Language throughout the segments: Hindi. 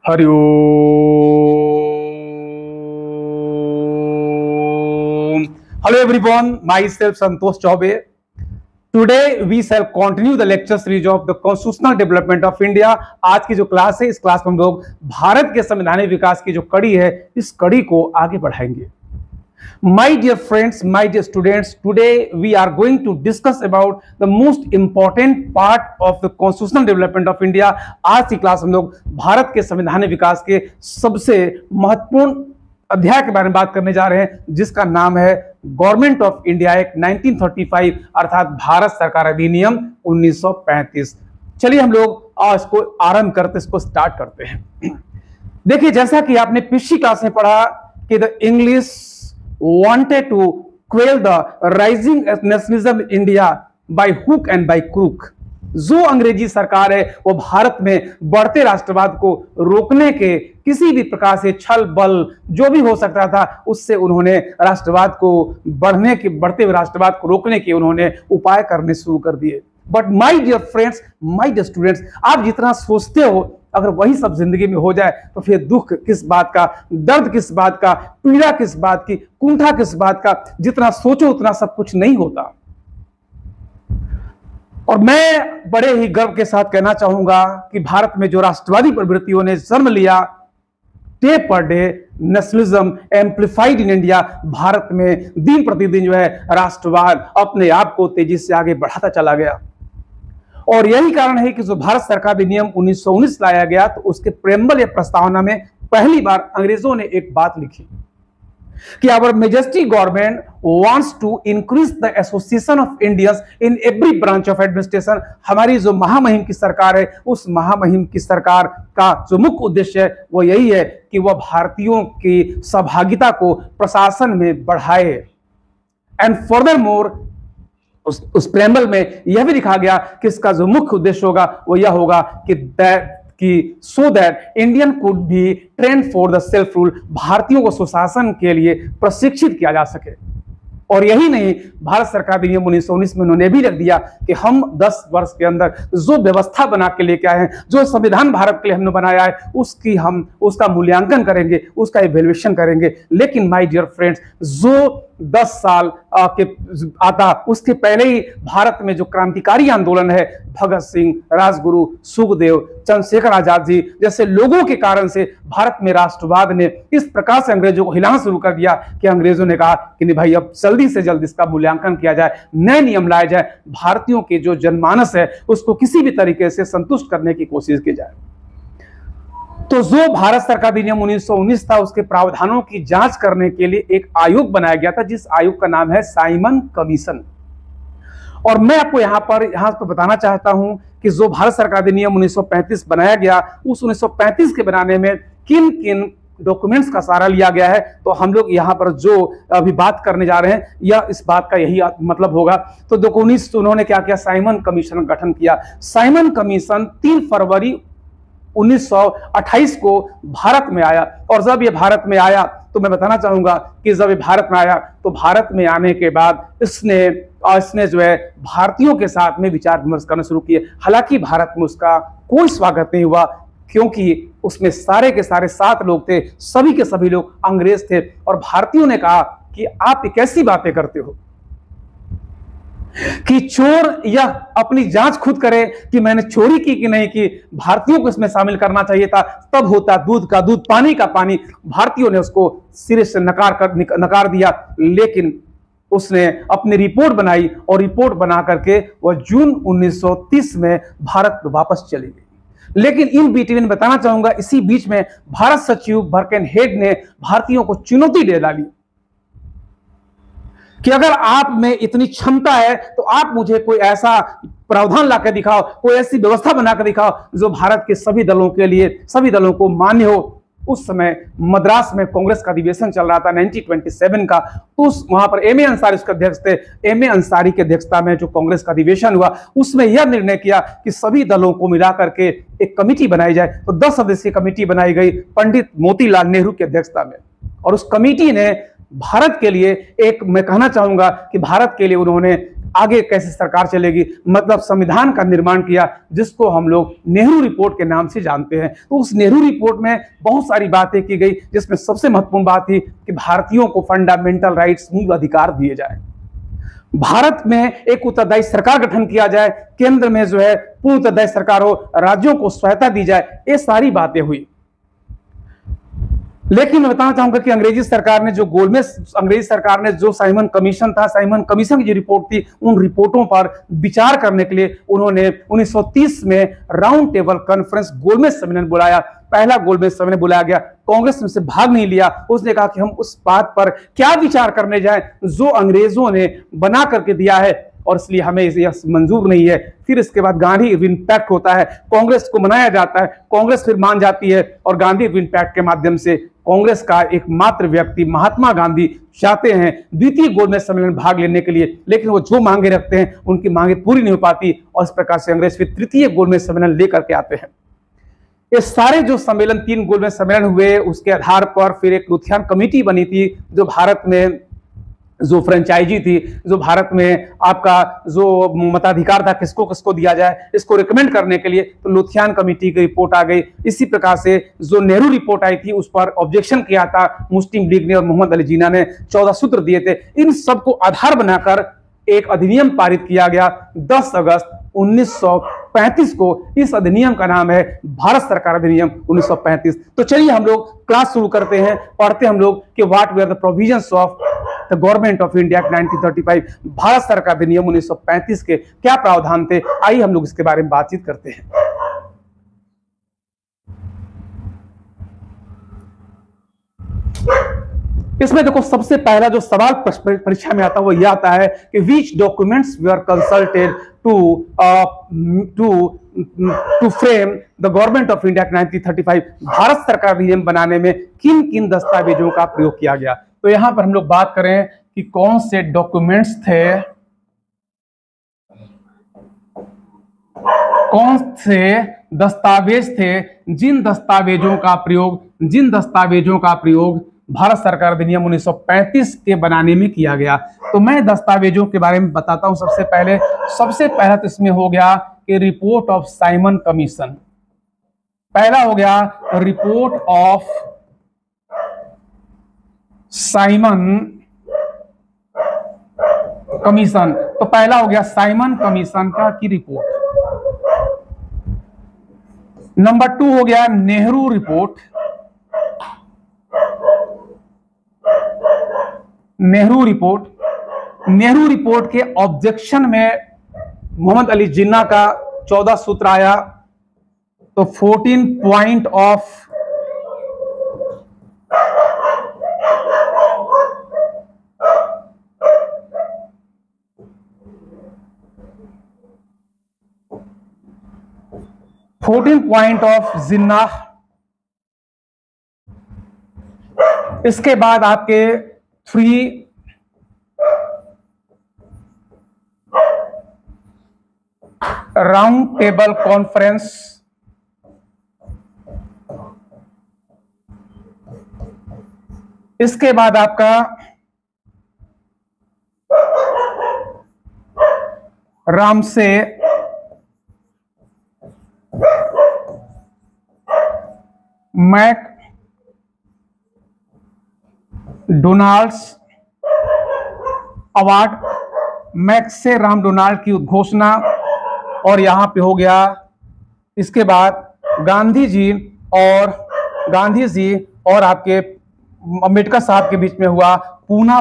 Hari Om. Hello everyone, myself Santosh Chaubey. Today we shall continue the lecture series of the Constitutional Development of India. आज की जो क्लास है, इस क्लास में हम लोग भारत के संवैधानिक विकास की जो कड़ी है, इस कड़ी को आगे बढ़ाएंगे. My dear friends, my dear students, today we are going to discuss about the most important part of the constitutional development of India. आज की क्लास हम लोग भारत के संवैधानिक विकास के सबसे महत्वपूर्ण अध्याय के बारे में बात करने जा रहे हैं, जिसका नाम है गवर्नमेंट ऑफ इंडिया एक्ट 1935 अर्थात भारत सरकार अधिनियम 1935. चलिए हम लोग इसको आरंभ करते, इसको स्टार्ट करते हैं. देखिए, जैसा कि आपने पिछली क्लास में पढ़ा कि the English wanted to quell the rising nationalism in India by hook and by crook. जो अंग्रेजी सरकार है वो भारत में बढ़ते राष्ट्रवाद को रोकने के किसी भी प्रकार से छल बल जो भी हो सकता था उससे उन्होंने राष्ट्रवाद को बढ़ते हुए राष्ट्रवाद को रोकने के उन्होंने उपाय करने शुरू कर दिए. But my dear friends, my dear students, आप जितना सोचते हो अगर वही सब जिंदगी में हो जाए तो फिर दुख किस बात का, दर्द किस बात का, पीड़ा किस बात की, कुंठा किस बात का. जितना सोचो उतना सब कुछ नहीं होता. और मैं बड़े ही गर्व के साथ कहना चाहूंगा कि भारत में जो राष्ट्रवादी प्रवृत्तियों ने जन्म लिया, day per day nationalism amplified in India, Bharat में दिन प्रतिदिन जो है राष्ट्रवाद अपने आप को तेजी से आगे बढ़ाता चला गया. और यही कारण है कि जो भारत सरकार अधिनियम 1919 लाया गया तो उसके प्रेम्बल या प्रस्तावना में पहली बार अंग्रेजों ने एक बात लिखी कि our majesty government wants to increase the association of Indians in every branch of administration. हमारी जो महामहिम की सरकार है, उस महामहिम की सरकार का जो मुख्य उद्देश्य है वो यही है कि वह भारतीयों की सहभागिता को प्रशासन में बढ़ाए. एंड फर्दर मोर उस प्रेम्बल में यह भी लिखा गया कि इसका जो मुख्य उद्देश्य होगा वो यह होगा कि so that Indian could be train for the self rule, भारतीयों को सुशासन के लिए प्रशिक्षित किया जा सके. और यही नहीं, भारत सरकार अधिनियम 1919 में उन्होंने भी रख दिया कि हम 10 वर्ष के अंदर जो व्यवस्था बना के लेके आए हैं, जो संविधान भारत के लिए हमने बनाया है, उसका मूल्यांकन करेंगे, उसका इवैल्यूएशन करेंगे. लेकिन माय डियर फ्रेंड्स, जो 10 साल के आता उसके पहले ही भारत में जो क्रांतिकारी आंदोलन है, भगत सिंह, राजगुरु, सुखदेव, चंद्रशेखर आजाद जी जैसे लोगों के कारण से भारत में राष्ट्रवाद ने इस प्रकार से अंग्रेजों को हिलाना शुरू कर दिया कि अंग्रेजों ने कहा कि नहीं भाई, अब जल्दी से जल्द इसका मूल्यांकन किया जाए, नए नियम लाए जाए, भारतीयों के जो जनमानस है उसको किसी भी तरीके से संतुष्ट करने की कोशिश की जाए. तो जो भारत सरकार अधिनियम 1919 था उसके प्रावधानों की जांच करने के लिए एक आयोग बनाया गया था, जिस आयोग का नाम है साइमन कमीशन. और मैं आपको यहां पर बताना चाहता हूं कि जो भारत सरकार अधिनियम 1935 बनाया गया, उस 1935 के बनाने में किन किन डॉक्यूमेंट्स का सहारा लिया गया है, तो हम लोग यहाँ पर जो अभी बात करने जा रहे हैं यह इस बात का यही मतलब होगा. तो डॉक्यूमेंट्स उन्होंने क्या किया, साइमन कमीशन का गठन किया. साइमन कमीशन 3 फरवरी 1928 को भारत में आया. और जब ये भारत में आया तो मैं बताना चाहूंगा कि जब ये भारत में आया तो भारत में आने के बाद इसने जो है भारतीयों के साथ में विचार विमर्श करना शुरू किए. हालांकि भारत में उसका कोई स्वागत नहीं हुआ, क्योंकि उसमें सारे के सारे 7 लोग थे, सभी के सभी लोग अंग्रेज थे. और भारतीयों ने कहा कि आप कैसी बातें करते हो कि चोर यह अपनी जांच खुद करे कि मैंने चोरी की कि नहीं की, भारतीयों को इसमें शामिल करना चाहिए था, तब होता दूध का दूध पानी का पानी. भारतीयों ने उसको सिरे से नकार दिया. लेकिन उसने अपनी रिपोर्ट बनाई और रिपोर्ट बना करके वह जून 1930 में भारत वापस चली गई. लेकिन इन बिटवीन बताना चाहूंगा, इसी बीच में भारत सचिव बर्केनहेड ने भारतीयों को चुनौती दे डाली कि अगर आप में इतनी क्षमता है तो आप मुझे कोई ऐसा प्रावधान लाकर दिखाओ, कोई ऐसी व्यवस्था बनाकर दिखाओ जो भारत के सभी दलों के लिए, सभी दलों को मान्य हो. उस समय मद्रास में कांग्रेस का अधिवेशन चल रहा था 1927 का. तो वहां पर एम ए अंसारी उसके अध्यक्ष थे. एम ए अंसारी की अध्यक्षता में जो कांग्रेस का अधिवेशन हुआ, उसमें यह निर्णय किया कि सभी दलों को मिलाकर के एक कमेटी बनाई जाए. तो 10 सदस्यीय कमेटी बनाई गई पंडित मोतीलाल नेहरू की अध्यक्षता में. और उस कमेटी ने भारत के लिए मैं कहना चाहूंगा कि भारत के लिए उन्होंने आगे कैसे सरकार चलेगी, मतलब संविधान का निर्माण किया, जिसको हम लोग नेहरू रिपोर्ट के नाम से जानते हैं। तो उस नेहरू रिपोर्ट में बहुत सारी बातें की गई, जिसमें सबसे महत्वपूर्ण बात थी कि भारतीयों को फंडामेंटल राइट्स, मूल अधिकार दिए जाए, भारत में एक उत्तरदायी सरकार गठन किया जाए, केंद्र में जो है पूर्ण उत्तरदायी सरकार हो, राज्यों को स्वायत्ता दी जाए, ये सारी बातें हुई। लेकिन मैं बताना चाहूंगा कि अंग्रेजी सरकार ने जो साइमन कमीशन था, साइमन कमीशन की जो रिपोर्ट थी, उन रिपोर्टों पर विचार करने के लिए उन्होंने 1930 में राउंड टेबल कॉन्फ्रेंस, गोलमेज सम्मेलन बुलाया। पहला गोलमेज सम्मेलन बुलाया गया, कांग्रेस में से भाग नहीं लिया। उसने कहा कि हम उस बात पर क्या विचार करने जाएं जो अंग्रेजों ने बना करके दिया है, और इसलिए हमें यह मंजूर नहीं है। फिर इसके बाद गांधी इरविन पैक्ट होता है, कांग्रेस को मनाया जाता है, कांग्रेस फिर मान जाती है, और गांधी इरविन पैक्ट के माध्यम से कांग्रेस का एकमात्र व्यक्ति महात्मा गांधी चाहते हैं द्वितीय गोलमेज सम्मेलन में भाग लेने के लिए, लेकिन वो जो मांगे रखते हैं उनकी मांगे पूरी नहीं हो पाती, और इस प्रकार से अंग्रेज फिर तृतीय गोलमेज सम्मेलन लेकर के आते हैं। ये सारे जो सम्मेलन, 3 गोलमेज सम्मेलन हुए, उसके आधार पर फिर एक लुथियान कमेटी बनी थी, जो भारत में जो फ्रेंचाइजी थी, जो भारत में आपका जो मताधिकार था किसको किसको दिया जाए, इसको रिकमेंड करने के लिए, तो लुथियान कमेटी की रिपोर्ट आ गई। इसी प्रकार से जो नेहरू रिपोर्ट आई थी उस पर ऑब्जेक्शन किया था मुस्लिम लीग ने और मोहम्मद अली जिन्ना ने 14 सूत्र दिए थे। इन सबको आधार बनाकर एक अधिनियम पारित किया गया 10 अगस्त 1935 को। इस अधिनियम का नाम है भारत सरकार अधिनियम 1935। तो चलिए हम लोग क्लास शुरू करते हैं, पढ़ते हम लोग कि what were the provisions of the government of India 1935, Bharat सरकार अधिनियम 1935 के क्या प्रावधान थे। आइए हम लोग इसके बारे में बातचीत करते हैं। इसमें देखो, सबसे पहला जो सवाल परीक्षा में आता है वो यह आता है कि which documents we are consulted to frame the government of India 1935, Bharat सरकार अधिनियम बनाने में किन किन दस्तावेजों का प्रयोग किया गया। तो यहां पर हम लोग बात करें कि कौन से डॉक्यूमेंट्स थे, कौन से दस्तावेज थे, जिन दस्तावेजों का प्रयोग भारत सरकार अधिनियम 1935 के बनाने में किया गया। तो मैं दस्तावेजों के बारे में बताता हूं। सबसे पहला तो इसमें हो गया कि रिपोर्ट ऑफ साइमन कमीशन। पहला हो गया रिपोर्ट ऑफ साइमन कमीशन। तो पहला हो गया साइमन कमीशन का की रिपोर्ट। नंबर 2 हो गया नेहरू रिपोर्ट। नेहरू रिपोर्ट के ऑब्जेक्शन में मोहम्मद अली जिन्ना का 14 सूत्र आया। तो 14 पॉइंट ऑफ जिन्ना। इसके बाद आपके 3 राउंड टेबल कॉन्फ्रेंस। इसके बाद आपका रामसे मैकडोनाल्ड्स अवार्ड, मैक्से राम डोनाल्ड की उद्घोषणा। और यहां पे हो गया इसके बाद गांधी जी और आपके अंबेडकर साहब के बीच में हुआ पूना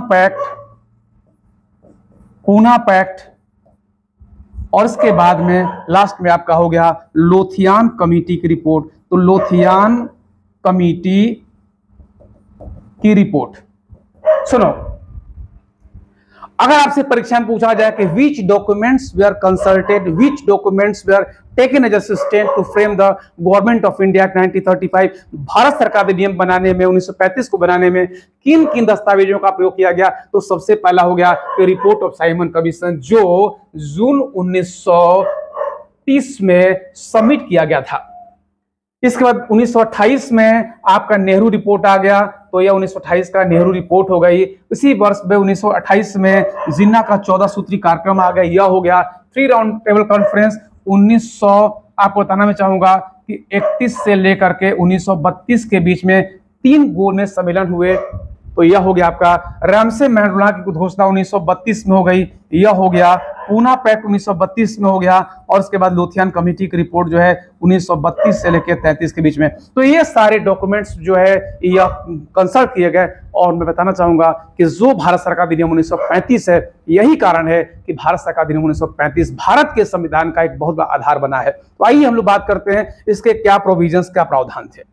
पैक्ट। और इसके बाद में लास्ट में आपका हो गया लोथियान कमेटी की रिपोर्ट। तो लोथियान कमेटी की रिपोर्ट। सुनो, अगर आपसे परीक्षा में पूछा जाए कि which documents we are consulted, which documents we are taken as assistant to frame the government of India 1935, Bharat सरकार अधिनियम बनाने में 1935 को बनाने में किन किन दस्तावेजों का प्रयोग किया गया। तो सबसे पहला हो गया रिपोर्ट ऑफ साइमन कमीशन, जो जून 1930 में सबमिट किया गया था। इसके बाद 1928 में आपका नेहरू रिपोर्ट आ गया, तो यह 1928 का नेहरू रिपोर्ट हो गई। इसी वर्ष में 1928 में जिन्ना का 14 सूत्री कार्यक्रम आ गया, यह हो गया। 3 राउंड टेबल कॉन्फ्रेंस 1900, आपको बताना मैं चाहूंगा कि 31 से लेकर के 1932 के बीच में 3 गोल में सम्मेलन हुए, तो यह हो गया आपका। रामसे मैंडला की घोषणा 1932 में हो गई, यह हो गया। पूना पैक्ट 1932 में हो गया, और उसके बाद लुथियान कमेटी की रिपोर्ट जो है 1932 से लेकर 33 के बीच में। तो ये सारे डॉक्यूमेंट्स जो है यह कंसल्ट किए गए, और मैं बताना चाहूंगा कि जो भारत सरकार अधिनियम 1935 है, यही कारण है कि भारत सरकार अधिनियम 1935 भारत के संविधान का एक बहुत बड़ा आधार बना है। तो आइए हम लोग बात करते हैं इसके क्या प्रोविजंस, क्या प्रावधान थे।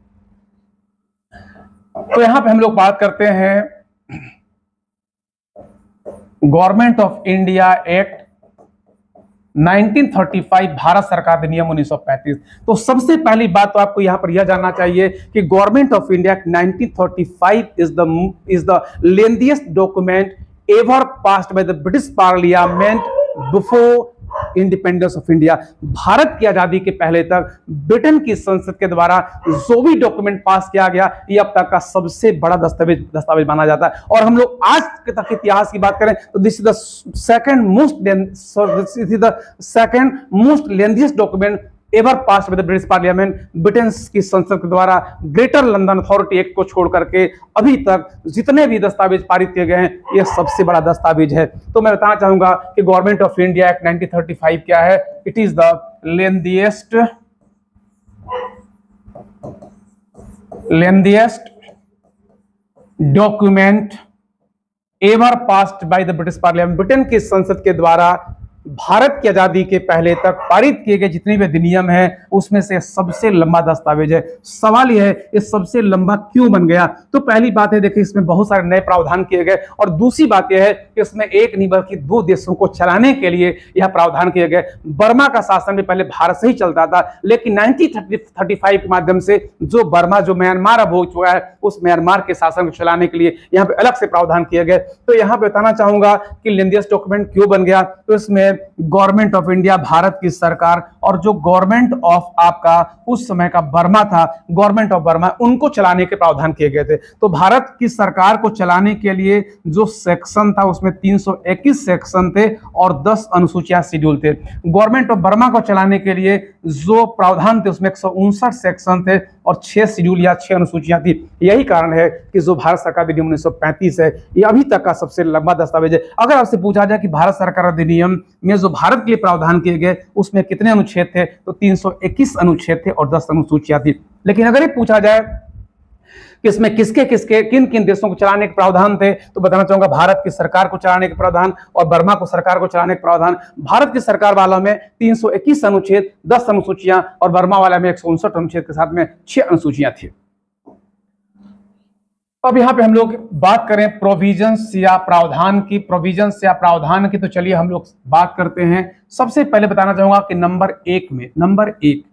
तो यहां पे हम लोग बात करते हैं government of India act 1935, Bharat सरकार अधिनियम 1935। तो सबसे पहली बात तो आपको यहां पर यह जानना चाहिए कि government of India act 1935 is the lengthiest document ever passed by the British parliament before independence of India. Bharat की आजादी के पहले तक ब्रिटेन की संसद के द्वारा जो भी डॉक्यूमेंट पास किया गया, ये अब तक का सबसे बड़ा दस्तावेज माना जाता है। और हम लोग आज के तक इतिहास की बात करें तो this is the second most lengthiest document ever pass by the British parliament, Britain की संसद के द्वारा ग्रेटर लंदन अथॉरिटी एक्ट को छोड़ करके अभी तक जितने भी दस्तावेज पारित किए गए हैं, यह सबसे बड़ा दस्तावेज है। तो मैं बताना चाहूंगा कि गवर्नमेंट ऑफ इंडिया एक्ट 1935 क्या है। It is the lengthiest document ever passed by the British parliament, Britain की संसद के द्वारा भारत की आजादी के पहले तक पारित किए गए जितने भी अधिनियम हैं, उसमें से सबसे लंबा दस्तावेज है। सवाल यह है ये सबसे लंबा क्यों बन गया। तो पहली बात है, देखिए इसमें बहुत सारे नए प्रावधान किए गए, और दूसरी बात यह है कि इसमें एक नहीं बल्कि 2 देशों को चलाने के लिए यह प्रावधान किए गए। बर्मा का शासन भी पहले भारत से ही चलता था, लेकिन 1935 के माध्यम से जो बर्मा, जो म्यांमार अब हो चुका है, उस म्यांमार के शासन को चलाने के लिए यहाँ पे अलग से प्रावधान किए गए। तो यहाँ पे बताना चाहूंगा कि लेंथीएस्ट डॉक्यूमेंट क्यों बन गया। तो इसमें गवर्नमेंट ऑफ इंडिया, भारत की सरकार, और जो गवर्नमेंट ऑफ आपका उस समय का बर्मा था, गवर्नमेंट ऑफ बर्मा, उनको चलाने के प्रावधान किए गए थे। तो भारत की सरकार को चलाने के लिए जो सेक्शन था उसमें 321 सेक्शन थे और 10 अनुसूचियां शेड्यूल थे। गवर्नमेंट ऑफ बर्मा को चलाने के लिए जो प्रावधान थे उसमें 159 सेक्शन थे और 6 शेड्यूल या 6 अनुसूचियां थी। यही कारण है कि जो भारत सरकार अधिनियम 1935 है, ये अभी तक का सबसे लंबा दस्तावेज है। अगर आपसे पूछा जाए कि भारत सरकार अधिनियम में जो भारत के लिए प्रावधान किए गए उसमें कितने अनुच्छेद थे, तो 321 अनुच्छेद थे और 10 अनुसूचियां थी। लेकिन अगर ये पूछा जाए कि इसमें किन किन देशों को चलाने के प्रावधान थे, तो बताना चाहूंगा भारत की सरकार को चलाने के प्रावधान और बर्मा को सरकार को चलाने के प्रावधान। भारत की सरकार वालों में 321 अनुच्छेद, 10 अनुसूचियां, और बर्मा वाला में 159 अनुच्छेद के साथ में 6 अनुसूचियां थी। अब यहाँ पे हम लोग बात करें प्रोविजंस या प्रावधान की, तो चलिए हम लोग बात करते हैं। सबसे पहले बताना चाहूंगा कि नंबर 1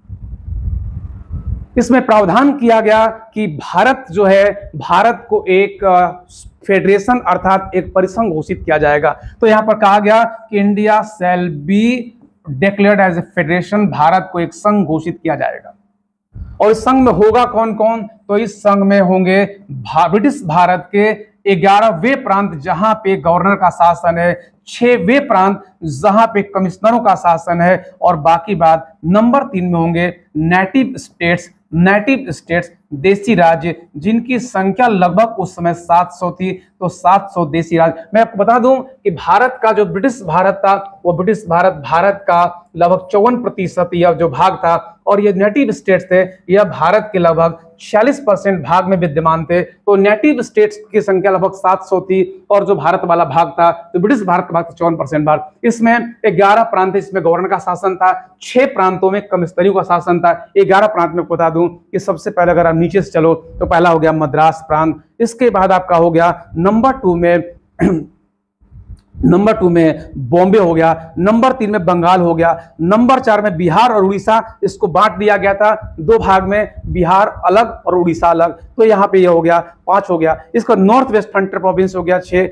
इसमें प्रावधान किया गया कि भारत जो है, भारत को एक फेडरेशन अर्थात एक परिसंघ घोषित किया जाएगा। तो यहां पर कहा गया कि India shall be declared as a federation, Bharat को एक संघ घोषित किया जाएगा। और इस संघ में होगा कौन कौन, तो इस संघ में होंगे ब्रिटिश भारत के 11वें प्रांत जहां पे गवर्नर का शासन है, 6वें प्रांत जहां पे कमिश्नरों का शासन है, और बाकी बात नंबर 3 में होंगे नेटिव स्टेट्स, देसी राज्य, जिनकी संख्या लगभग उस समय 700 थी। तो 700 देसी राज्य। मैं आपको बता दूं कि भारत का जो ब्रिटिश भारत था, वो ब्रिटिश भारत का लगभग 54% यह जो भाग था, और ये नेटिव स्टेट्स थे, यह भारत के लगभग 46% भाग में विद्यमान थे। तो नेटिव स्टेट्स की संख्या लगभग 700 थी, और जो भारत वाला भाग था, तो ब्रिटिश भारत का भाग था 54% भाग। इसमें 11 प्रांत, इसमें गवर्नर का शासन था, 6 प्रांतों में कमिश्नरियों का शासन था। 11 प्रांत में बता दूं कि सबसे पहले अगर आप नीचे से चलो तो पहला हो गया मद्रास प्रांत, इसके बाद आपका हो गया नंबर 2 में नंबर 2 में बॉम्बे हो गया, नंबर 3 में बंगाल हो गया, नंबर 4 में बिहार और उड़ीसा, इसको बांट दिया गया था दो भाग में, बिहार अलग और उड़ीसा अलग, तो यहाँ पे ये हो गया 5 हो गया। इसका नॉर्थ वेस्ट फ्रंटियर प्रोविंस हो गया 6,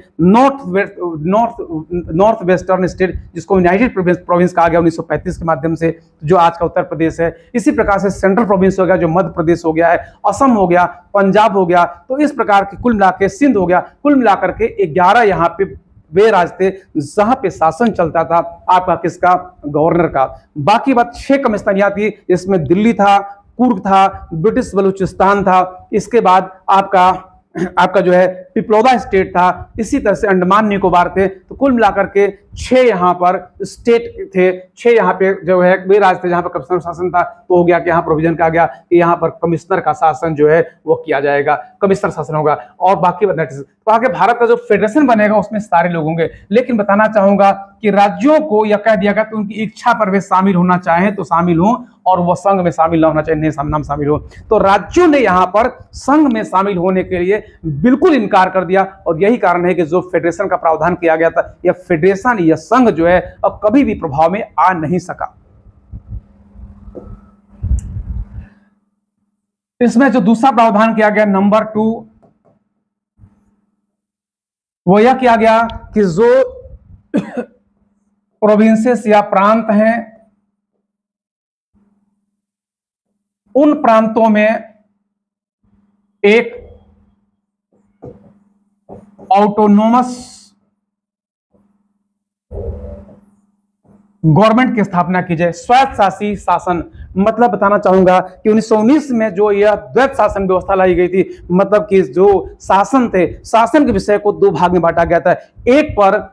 नॉर्थ वेस्टर्न स्टेट जिसको यूनाइटेड प्रोविंस कहा गया 1935 के माध्यम से, जो आज का उत्तर प्रदेश है। इसी प्रकार से सेंट्रल प्रोविंस हो गया जो मध्य प्रदेश हो गया है, असम हो गया, पंजाब हो गया, तो इस प्रकार के कुल मिलाकर सिंध हो गया, कुल मिलाकर के 11 यहाँ पे वे राज्य थे जहां पे शासन चलता था आपका किसका, गवर्नर का। बाकी बात 6 कमिश्नरियां थी, इसमें दिल्ली था, कुर्ग था, ब्रिटिश बलूचिस्तान था, इसके बाद आपका जो है पिपलौदा स्टेट था, इसी तरह से अंडमान निकोबार थे। तो कुल मिलाकर के 6 यहाँ पर स्टेट थे, 6 यहाँ पे जो है वे राज्य थे जहां पर कमिश्नर शासन था। तो हो गया कि यहाँ प्रोविजन कहा गया कि यहाँ पर कमिश्नर का शासन जो है वो किया जाएगा, कमिश्नर शासन होगा। और बाकी तो आगे भारत का जो फेडरेशन बनेगा उसमें सारे लोग होंगे। लेकिन बताना चाहूंगा कि राज्यों को यह कह दिया गया कि उनकी इच्छा पर वे शामिल होना चाहें तो शामिल हो, और वह संघ में शामिल ना होना चाहिए नहीं शामिल हो। तो राज्यों ने यहाँ पर संघ में शामिल होने के लिए बिल्कुल इनकार कर दिया, और यही कारण है कि जो फेडरेशन का प्रावधान किया गया था, यह फेडरेशन यह संघ जो है अब कभी भी प्रभाव में आ नहीं सका। इसमें जो दूसरा प्रावधान किया गया नंबर 2, वो यह किया गया कि जो प्रोविंसेस या प्रांत हैं उन प्रांतों में एक ऑटोनोमस गवर्नमेंट की स्थापना की जाए, स्वायत्त शासी शासन। मतलब बताना चाहूंगा कि 1919 में जो यह द्वैत शासन व्यवस्था लाई गई थी, मतलब कि जो शासन थे, शासन के विषय को 2 भाग में बांटा गया था। एक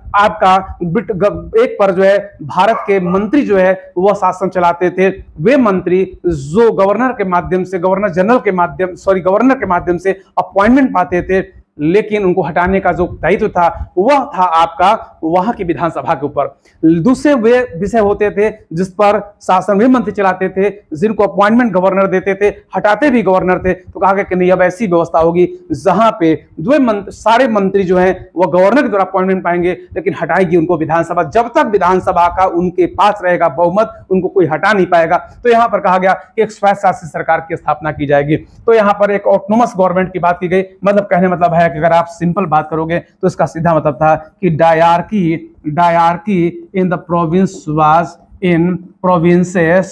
पर जो है भारत के मंत्री जो है वह शासन चलाते थे। वे मंत्री जो गवर्नर के माध्यम से गवर्नर के माध्यम से अपॉइंटमेंट पाते थे, लेकिन उनको हटाने का जो दायित्व था वह था आपका वहां की विधानसभा के ऊपर। दूसरे वे विषय होते थे जिस पर शासन में मंत्री चलाते थे, जिनको अपॉइंटमेंट गवर्नर देते थे, हटाते भी गवर्नर थे। तो कहा गया कि नहीं, अब ऐसी व्यवस्था होगी जहां पे सारे मंत्री जो हैं वह गवर्नर के द्वारा अपॉइंटमेंट पाएंगे, लेकिन हटाएगी उनको विधानसभा। जब तक विधानसभा का उनके पास रहेगा बहुमत, उनको कोई हटा नहीं पाएगा। तो यहां पर कहा गया कि एक स्वायत्त शासित सरकार की स्थापना की जाएगी। तो यहां पर एक ऑटोनोमस गवर्नमेंट की बात की गई। मतलब कहने मतलब है कि अगर आप सिंपल बात करोगे तो इसका सीधा मतलब था कि diarchy in the provinces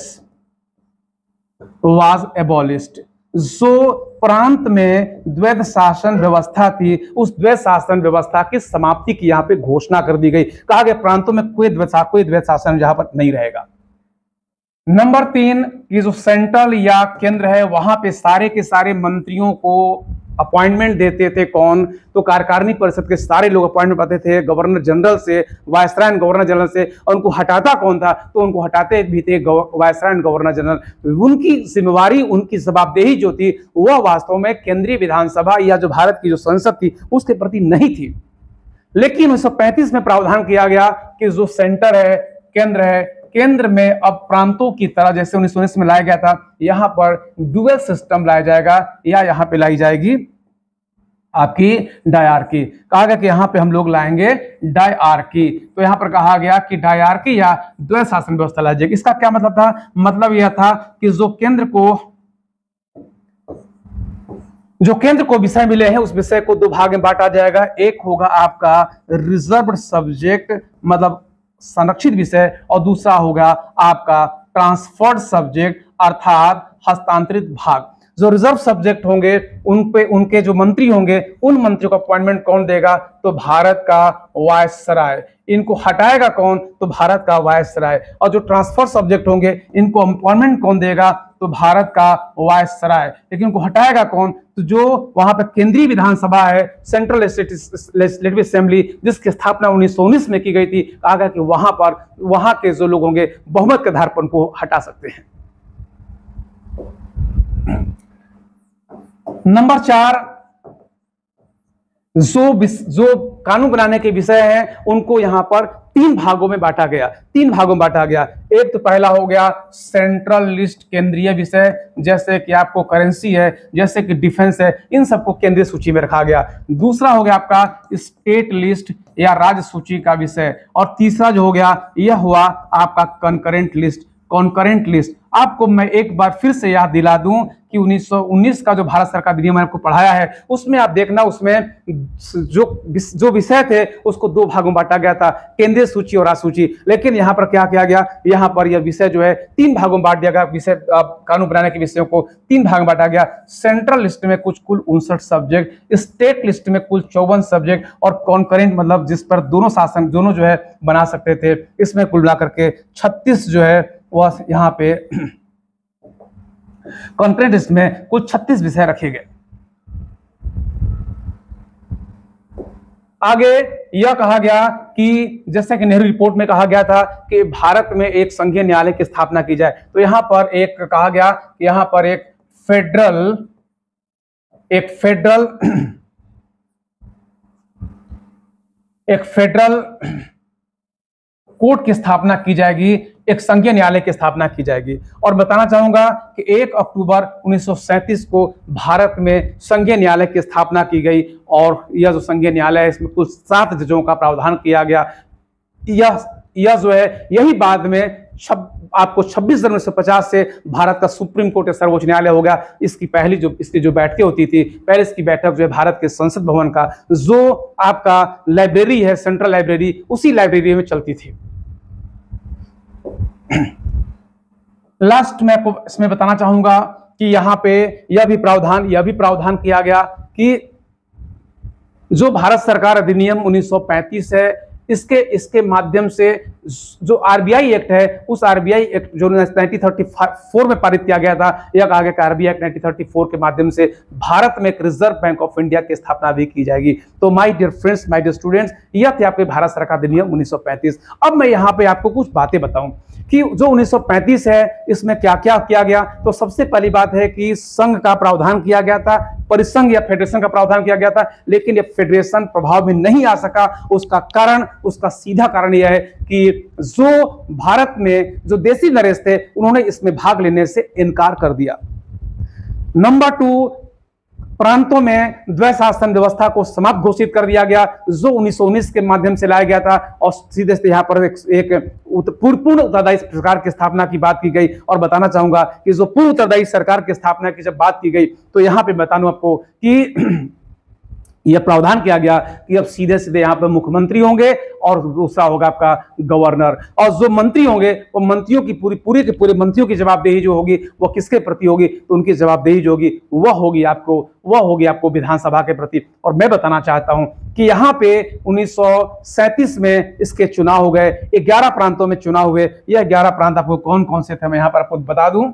was abolished. जो प्रांत में द्वैत शासन व्यवस्था थी, उस द्वैत शासन व्यवस्था की समाप्ति की यहां पे घोषणा कर दी गई। कहा गया प्रांतों में कोई द्वैत शासन जहां पर नहीं रहेगा। नंबर 3 की जो सेंट्रल या केंद्र है वहां पे सारे के सारे मंत्रियों को अपॉइंटमेंट देते थे कौन, तो कार्यकारिणी परिषद के सारे लोग अपॉइंटमेंट पाते थे गवर्नर जनरल से, वायसराय एंड गवर्नर जनरल से। और उनको हटाता कौन था, तो उनको हटाते भी थे वायसराय एंड गवर्नर जनरल। उनकी जिम्मेवारी, उनकी जवाबदेही जो थी वह वास्तव में केंद्रीय विधानसभा या जो भारत की जो संसद थी उसके प्रति नहीं थी। लेकिन 1935 में प्रावधान किया गया कि जो सेंटर है, केंद्र है, केंद्र में अब प्रांतों की तरह जैसे 1919 में लाया गया था, यहां पर डुअल सिस्टम लाया जाएगा, या यहां पे लाई जाएगी आपकी डायरकी। कहा गया कि यहां पे हम लोग लाएंगे डायरकी। तो यहां पर कहा गया कि डायरकी या द्वैत शासन व्यवस्था लाई जाएगी। इसका क्या मतलब था? मतलब यह था कि जो केंद्र को विषय मिले हैं उस विषय को 2 भाग में बांटा जाएगा। एक होगा आपका रिजर्व्ड सब्जेक्ट, मतलब संरक्षित विषय, और दूसरा होगा आपका ट्रांसफर्ड सब्जेक्ट अर्थात हस्तांतरित भाग। जो रिजर्व सब्जेक्ट होंगे उन पे उनके जो मंत्री होंगे उन मंत्रियों को अपॉइंटमेंट कौन देगा, तो भारत का वायसराय। इनको हटाएगा कौन, तो भारत का वायसराय। और जो ट्रांसफर सब्जेक्ट होंगे इनको अपॉइंटमेंट कौन देगा, तो भारत का वायसराय। लेकिन उनको हटाएगा कौन, तो जो वहां पर केंद्रीय विधानसभा है, सेंट्रल लेजिस्लेटिव असेंबली, जिसकी स्थापना 1919 में की गई थी। कहा गया कि वहां के जो लोग होंगे बहुमत के आधार पर उनको हटा सकते हैं। नंबर 4, जो कानून बनाने के विषय हैं उनको यहां पर तीन भागों में बांटा गया। एक तो पहला हो गया सेंट्रल लिस्ट, केंद्रीय विषय, जैसे कि आपको करेंसी है, जैसे कि डिफेंस है, इन सबको केंद्रीय सूची में रखा गया। दूसरा हो गया आपका स्टेट लिस्ट या राज्य सूची का विषय, और तीसरा जो हो गया यह हुआ आपका कॉन्करेंट लिस्ट। आपको मैं एक बार फिर से याद दिला दूं कि 1919 का जो भारत सरकार अधिनियम आपको पढ़ाया है, उसमें आप देखना, उसमें जो विषय थे उसको दो भागों में बांटा गया था, केंद्रीय सूची और राज्य सूची। लेकिन यहाँ पर क्या किया गया, यहाँ पर यह विषय जो है तीन भागों में बांट दिया गया। विषय कानून बनाने के विषयों को तीन भाग में बांटा गया। सेंट्रल लिस्ट में कुल 59 सब्जेक्ट, स्टेट लिस्ट में कुल 54 सब्जेक्ट, और कॉन्करेंट मतलब जिस पर दोनों जो है बना सकते थे, इसमें कुल मिलाकर के 36 जो है वह यहाँ पे कॉन्करेंट लिस्ट में कुल 36 विषय रखे गए। आगे यह कहा गया कि जैसे कि नेहरू रिपोर्ट में कहा गया था कि भारत में एक संघीय न्यायालय की स्थापना की जाए, तो यहां पर एक कहा गया कि यहां पर एक फेडरल कोर्ट की स्थापना की जाएगी, एक संघीय न्यायालय की स्थापना की जाएगी। और बताना चाहूंगा कि 1 अक्टूबर 1937 को भारत में संघीय न्यायालय की स्थापना की गई, और यह जो संघीय न्यायालय है इसमें कुल 7 जजों का प्रावधान किया गया। यह जो है यही बाद में आपको 26 जनवरी 1950 से भारत का सुप्रीम कोर्ट या सर्वोच्च न्यायालय हो गया। इसकी जो बैठकें होती थी, पहले इसकी बैठक जो है भारत के संसद भवन का जो आपका लाइब्रेरी है, सेंट्रल लाइब्रेरी, उसी लाइब्रेरी में चलती थी। लास्ट में आपको इसमें बताना चाहूंगा कि यहां पे यह भी प्रावधान किया गया कि जो भारत सरकार अधिनियम 1935 है, इसके माध्यम से जो आरबीआई एक्ट है, उस आरबीआई एक्ट जो 1934 में पारित किया गया था, यह कहा गया कि आरबीआई एक्ट 1934 के माध्यम से भारत में एक रिजर्व बैंक ऑफ इंडिया की स्थापना भी की जाएगी। तो my dear friends, my dear students, यह थी आपके भारत सरकार अधिनियम 1935। अब मैं यहाँ पे आपको कुछ बातें बताऊं कि जो 1935 है इसमें क्या क्या किया गया। तो सबसे पहली बात है कि संघ का प्रावधान किया गया था, परिसंघ या फेडरेशन का प्रावधान किया गया था, लेकिन यह फेडरेशन प्रभाव में नहीं आ सका। उसका सीधा कारण यह है कि जो भारत में जो देसी नरेश थे, उन्होंने इसमें भाग लेने से इनकार कर दिया। नंबर 2, प्रांतों में द्वैशासन व्यवस्था को समाप्त घोषित कर दिया गया, जो 1919 के माध्यम से लाया गया था, और सीधे से यहाँ पर एक पूर्ण उत्तरदायी सरकार की स्थापना की बात की गई। और बताना चाहूंगा कि जो पूर्ण उत्तरदायी सरकार की स्थापना की जब बात की गई, तो यहाँ पे बता दूं आपको कि यह प्रावधान किया गया कि अब सीधे सीधे यहाँ पर मुख्यमंत्री होंगे, और दूसरा होगा आपका गवर्नर, और जो मंत्री होंगे वो मंत्रियों की पूरे मंत्रियों की जवाबदेही जो होगी वो किसके प्रति होगी, तो उनकी जवाबदेही जो होगी वह होगी आपको विधानसभा के प्रति। और मैं बताना चाहता हूं कि यहाँ पे 1937 में इसके चुनाव हो गए, 11 प्रांतों में चुनाव हुए। यह 11 प्रांत आपको कौन कौन से थे, मैं यहाँ पर आपको बता दूं।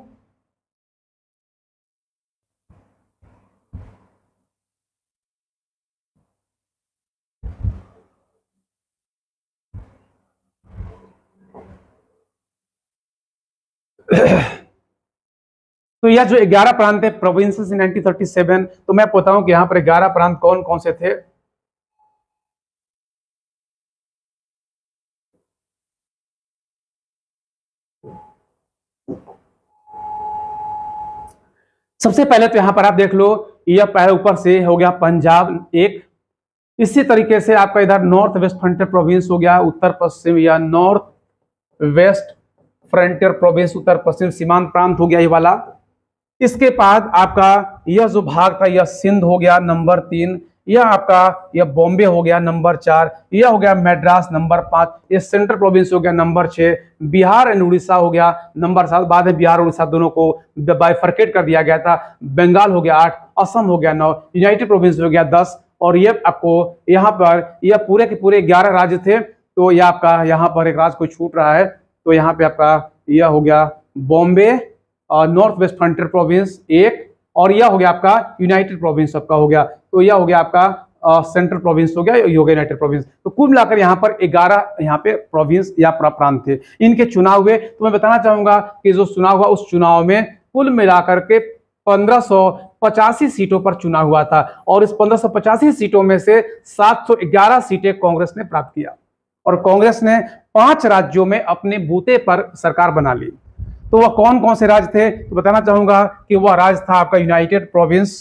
तो यह जो 11 प्रांत है प्रोविंसेस इन 1937, तो मैं बताऊं कि यहां पर 11 प्रांत कौन कौन से थे। सबसे पहले तो यहां पर आप देख लो, यह पहले ऊपर से हो गया पंजाब एक, इसी तरीके से आपका इधर नॉर्थ वेस्ट फ्रंटियर प्रोविंस हो गया, उत्तर पश्चिम या नॉर्थ वेस्ट फ्रंटियर प्रोविंस, उत्तर पश्चिम सीमांत प्रांत हो गया ये वाला। इसके बाद आपका यह जो भाग था यह सिंध हो गया नंबर 3, यह आपका यह बॉम्बे हो गया नंबर 4, यह हो गया मैड्रास नंबर 5, यह सेंट्रल प्रोविंस हो गया नंबर 6, बिहार एंड उड़ीसा हो गया नंबर 7। बाद में बिहार और उड़ीसा दोनों को बाइफरकेट कर दिया गया था। बंगाल हो गया 8, असम हो गया 9, यूनाइटेड प्रोविंस हो गया 10, और ये आपको यहाँ पर यह पूरे के पूरे 11 राज्य थे। तो यह आपका यहाँ पर एक राज्य कोई छूट रहा है, तो यहाँ पे आपका यह हो गया Bombay, north west frontier province 1, और यह हो गया आपका यूनाइटेड प्रोविंस आपका हो गया। तो यह हो गया आपका सेंट्रल प्रोविंस हो गया, यूनाइटेड प्रोविंस। तो कुल मिलाकर यहाँ पर 11 यहाँ पे प्रोविंस या प्रांत थे, इनके चुनाव हुए। तो मैं बताना चाहूंगा कि जो चुनाव हुआ उस चुनाव में कुल मिलाकर के 1585 सीटों पर चुनाव हुआ था, और इस 1585 सीटों में से 711 सीटें कांग्रेस ने प्राप्त किया। और कांग्रेस ने 5 राज्यों में अपने बूते पर सरकार बना ली। तो वह कौन कौन से राज्य थे, तो बताना चाहूंगा कि वह राज्य था आपका यूनाइटेड प्रोविंस,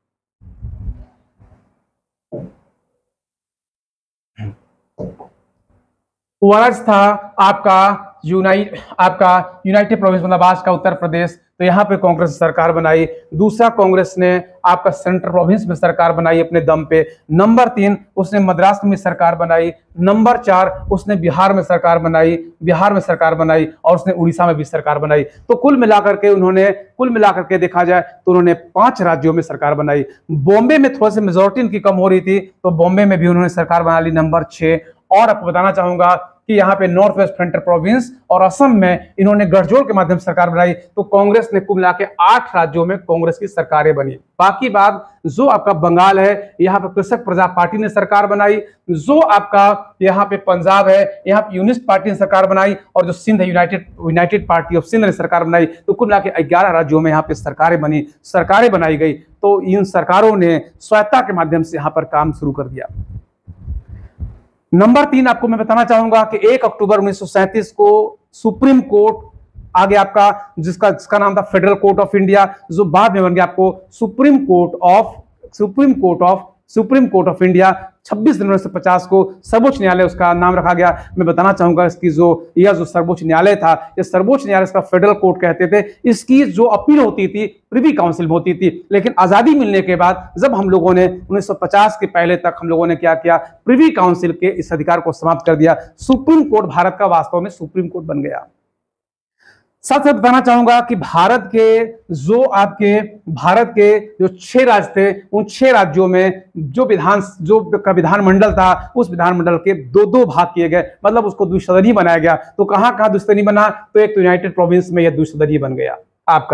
वह राज्य था आपका यूनाइटेड प्रोविंस मतलब आज का उत्तर प्रदेश। तो यहां पे कांग्रेस ने सरकार बनाई। दूसरा, कांग्रेस ने आपका सेंट्रल प्रोविंस में सरकार बनाई अपने दम पे। नंबर 3, उसने मद्रास में सरकार बनाई। नंबर 4, उसने बिहार में सरकार बनाई और उसने उड़ीसा में भी सरकार बनाई। तो कुल मिलाकर के देखा जाए तो उन्होंने 5 राज्यों में सरकार बनाई। बॉम्बे में थोड़ा सी मेजोरिटी इनकी कम हो रही थी, तो बॉम्बे में भी उन्होंने सरकार बना ली, नंबर 6। और आपको बताना चाहूंगा कि यहाँ पे नॉर्थ वेस्ट फ्रंटियर प्रोविंस और असम में इन्होंने गठजोड़ के माध्यम से सरकार बनाई। तो कांग्रेस ने कुल मिला के 8 राज्यों में कांग्रेस की सरकारें बनी। बाकी बात जो आपका बंगाल है, यहाँ पे कृषक प्रजा पार्टी ने सरकार बनाई। जो आपका यहाँ पे पंजाब है, यहाँ पे यूनिस्ट पार्टी ने सरकार बनाई। और जो सिंध है, यूनाइटेड पार्टी ऑफ सिंध ने सरकार बनाई। तो कुल मिला के 11 राज्यों में यहाँ पे सरकारें बनाई गई। तो इन सरकारों ने स्वायत्ता के माध्यम से यहाँ पर काम शुरू कर दिया। नंबर 3 आपको मैं बताना चाहूंगा कि 1 अक्टूबर 1937 को सुप्रीम कोर्ट आगे आपका जिसका नाम था फेडरल कोर्ट ऑफ इंडिया, जो बाद में बन गया आपको सुप्रीम कोर्ट ऑफ इंडिया। 26 जनवरी 1950 को सर्वोच्च न्यायालय उसका नाम रखा गया। मैं बताना चाहूंगा इसकी जो सर्वोच्च न्यायालय था, ये सर्वोच्च न्यायालय इसका फेडरल कोर्ट कहते थे। इसकी जो अपील होती थी प्रिवी काउंसिल में होती थी, लेकिन आजादी मिलने के बाद जब हम लोगों ने 1950 के पहले तक हम लोगों ने क्या किया, प्रिवी काउंसिल के इस अधिकार को समाप्त कर दिया। सुप्रीम कोर्ट भारत का वास्तव में सुप्रीम कोर्ट बन गया। साथ साथ बताना चाहूंगा कि भारत के जो 6 राज्य थे, उन 6 राज्यों में जो विधानमंडल था, उस विधानमंडल के 2-2 भाग किए गए, मतलब उसको द्विसदनीय बनाया गया। तो कहां कहां द्विसदनीय बना, तो एक तो यूनाइटेड प्रोविंस में यह द्विसदनीय बन गया आपका।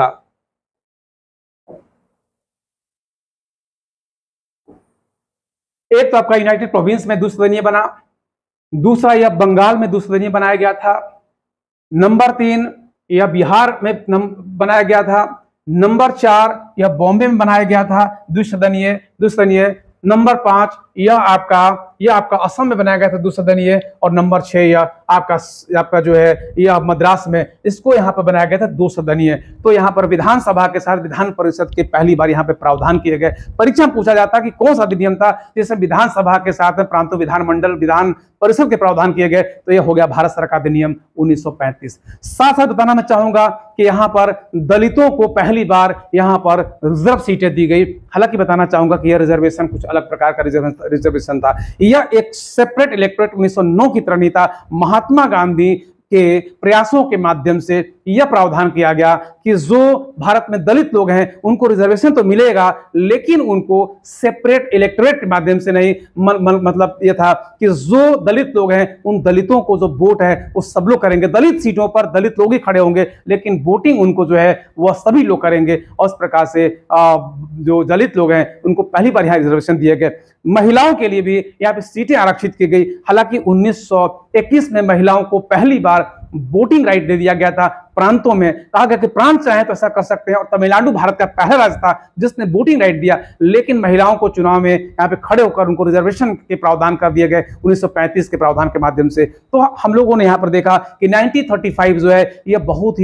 एक तो आपका यूनाइटेड प्रोविंस में द्विसदनीय बना, दूसरा यह बंगाल में द्विसदनीय बनाया गया था। नंबर 3 यह बिहार में बनाया गया था। नंबर 4 यह बॉम्बे में बनाया गया था द्विसदनीय। नंबर 5 यह आपका असम में बनाया गया था द्विसदनीय। और नंबर 6 यह आपका जो है यह मद्रास में, इसको यहाँ पर बनाया गया था द्विसदनीय। तो यहाँ पर विधानसभा के साथ विधान परिषद के पहली बार यहाँ पे प्रावधान किए गए। परीक्षा में पूछा जाता कि कौन सा अधिनियम था जिसमें विधानसभा के साथ में प्रांतों विधानमंडल विधान परिषद के प्रावधान किए गए, तो यह हो गया भारत सरकार अधिनियम 1935। साथ साथ बताना मैं चाहूंगा कि यहाँ पर दलितों को पहली बार यहाँ पर रिजर्व सीटें दी गई। हालांकि बताना चाहूंगा कि यह रिजर्वेशन कुछ अलग प्रकार का रिजर्वेशन था। यह एक सेपरेट इलेक्टोरेट 1909 की तरह नहीं था। महात्मा गांधी के प्रयासों के माध्यम से यह प्रावधान किया गया कि जो भारत में दलित लोग हैं उनको रिजर्वेशन तो मिलेगा, लेकिन उनको सेपरेट इलेक्टोरेट के माध्यम से नहीं। मतलब यह था कि जो दलित लोग हैं उन दलितों को जो वोट है वो सब लोग करेंगे। दलित सीटों पर दलित लोग ही खड़े होंगे, लेकिन वोटिंग उनको जो है वह सभी लोग करेंगे। और इस प्रकार से जो दलित लोग हैं उनको पहली बार यहाँ रिजर्वेशन दिए गए। महिलाओं के लिए भी यहाँ पे सीटें आरक्षित की गई। हालांकि 1921 में महिलाओं को पहली बार वोटिंग राइट दे दिया गया था। प्रांतों में कहा गया कि प्रांत चाहे तो ऐसा कर सकते हैं, और तमिलनाडु भारत का पहला राज्य था जिसने वोटिंग राइट दिया। लेकिन महिलाओं को चुनाव में यहाँ पे खड़े होकर उनको रिजर्वेशन के प्रावधान कर दिए गए 1935 के प्रावधान के माध्यम से। तो हम लोगों ने यहाँ पर देखा कि 1935 जो है यह बहुत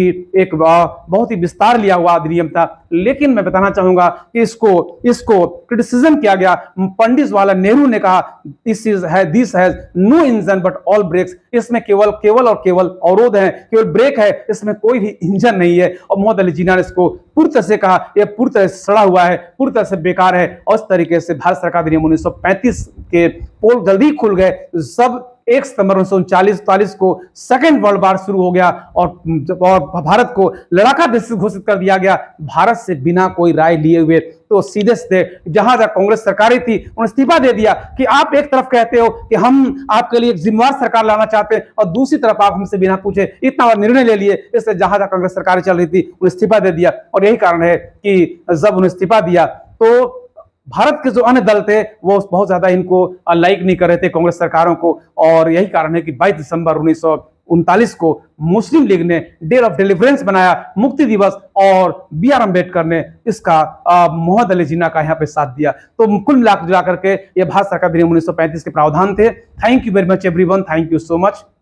ही विस्तार लिया हुआ अधिनियम था। लेकिन मैं बताना चाहूंगा कि इसको क्रिटिसिज्म किया गया। पंडित जवाहरलाल नेहरू ने कहा this has no engine but all brakes, इसमें केवल अवरोध है, केवल ब्रेक है, इसमें कोई भी इंजन नहीं है। और मोहम्मद अली जिन्ना ने इसको पूरी तरह से कहा यह पूरी तरह से सड़ा हुआ है, पूरी तरह से बेकार है। और इस तरीके से भारत सरकार अधिनियम 1935 के पोल जल्दी खुल गए। सब 1 सितंबर 1939 को सेकेंड वर्ल्ड वॉर शुरू हो गया और भारत को लड़ाका देश घोषित कर दिया गया, भारत से बिना कोई राय लिए हुए। तो सीधे जहां कांग्रेस सरकारें थी उन्होंने इस्तीफा दे दिया कि आप एक तरफ कहते हो कि हम आपके लिए एक जिम्मेवार सरकार लाना चाहते हैं और दूसरी तरफ आप हमसे बिना पूछे इतना बड़ा निर्णय ले लिए। इसलिए जहां कांग्रेस सरकारें चल रही थी उन्होंने इस्तीफा दे दिया। और यही कारण है कि जब उन्होंने इस्तीफा दिया तो भारत के जो अन्य दल थे वो बहुत ज्यादा इनको लाइक नहीं कर रहे थे कांग्रेस सरकारों को। और यही कारण है कि 22 दिसंबर 1939 को मुस्लिम लीग ने डे ऑफ डिलीवरेंस बनाया, मुक्ति दिवस, और बी आर अम्बेडकर ने इसका मोहम्मद अली जिन्ना का यहाँ पे साथ दिया। तो कुल मिलाकर ये भारत सरकार अधिनियम 1935 के प्रावधान थे। Thank you very much everyone, thank you so much.